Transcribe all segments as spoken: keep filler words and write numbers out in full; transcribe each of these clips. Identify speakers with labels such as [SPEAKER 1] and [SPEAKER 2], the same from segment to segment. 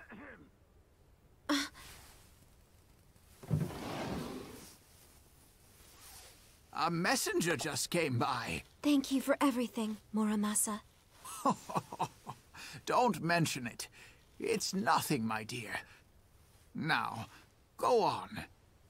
[SPEAKER 1] A messenger just came by.
[SPEAKER 2] Thank you for everything, Muramasa.
[SPEAKER 1] Don't mention it. It's nothing, my dear. Now, go on.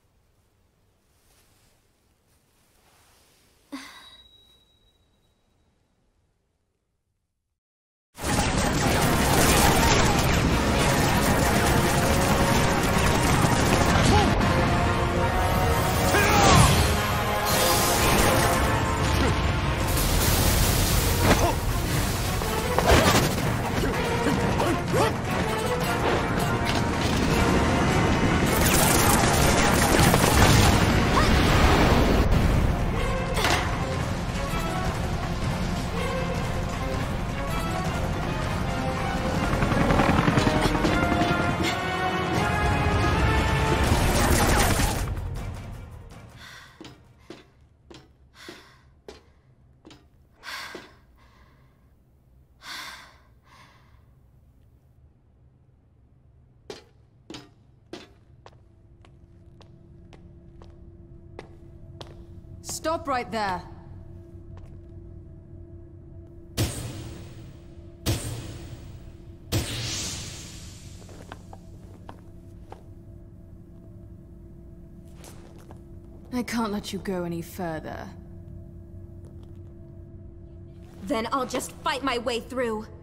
[SPEAKER 3] Stop right there. I can't let you go any further.
[SPEAKER 2] Then I'll just fight my way through.